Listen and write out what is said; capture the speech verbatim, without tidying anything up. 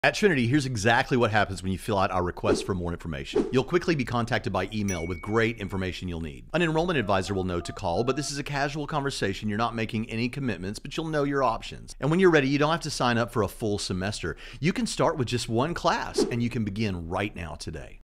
At Trinity, here's exactly what happens when you fill out our request for more information. You'll quickly be contacted by email with great information you'll need. An enrollment advisor will know to call, but this is a casual conversation. You're not making any commitments, but you'll know your options. And when you're ready, you don't have to sign up for a full semester. You can start with just one class, and you can begin right now today.